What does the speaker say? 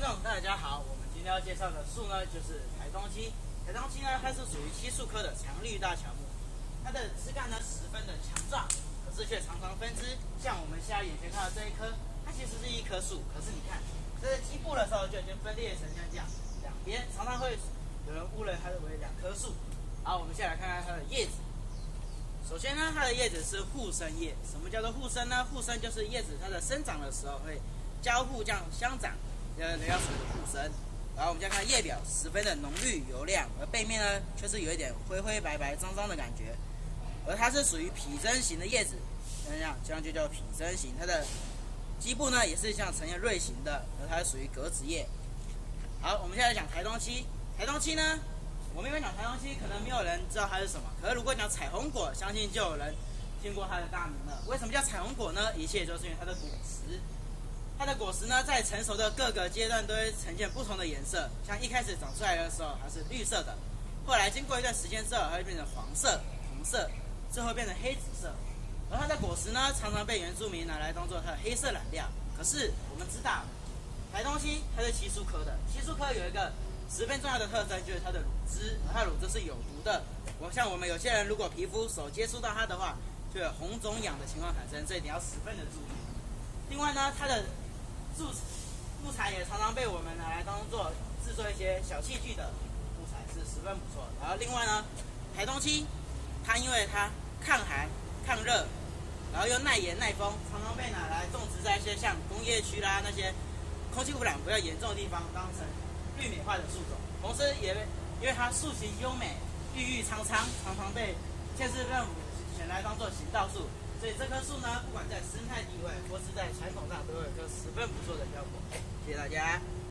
众大家好，我们今天要介绍的树呢，就是台东漆。台东漆呢，它是属于漆树科的常绿大乔木，它的枝干呢十分的强壮，可是却常常分枝。像我们现在眼前看到这一棵，它其实是一棵树，可是你看，在基部的时候就已经分裂成像这样，两边常常会有人误认它为两棵树。好，我们先来看看它的叶子。首先呢，它的叶子是互生叶。什么叫做互生呢？互生就是叶子它的生长的时候会交互这样相长，要属于互生。然后我们再看叶表，十分的浓绿油亮，而背面呢却是有一点灰灰白白脏脏的感觉。而它是属于皮针型的叶子，这样就叫皮针型。它的基部呢也是像呈现锐形的，而它是属于格子叶。好，我们现在讲台东漆。台东漆呢，我们一般讲台东漆，可能没有人知道它是什么。可是如果讲彩虹果，相信就有人听过它的大名了。为什么叫彩虹果呢？一切就是因为它的果实。它的果实呢，在成熟的各个阶段都会呈现不同的颜色。像一开始长出来的时候，它是绿色的；后来经过一段时间之后，它会变成黄色、红色，最后变成黑紫色。而它的果实呢，常常被原住民拿来当做它的黑色染料。可是我们知道，台东漆它是漆树科的，漆树科有一个十分重要的特征，就是它的乳汁，而它的乳汁是有毒的。像我们有些人如果皮肤手接触到它的话，就有红肿痒的情况产生，这一点要十分的注意。另外呢，它的木材也常常被我们拿来当做制作一些小器具的木材，是十分不错的。然后另外呢，台东漆它因为它抗寒、抗热，然后又耐盐耐风，常常被拿来种植在一些像工业区啦那些空气污染比较严重的地方，当成绿美化的树种。同时也因为它树形优美、郁郁苍苍，常常被县市政府选来当做行道树。所以这棵树呢，不管在生态地位或是在传统上，都有一个十分不错的效果。谢谢大家。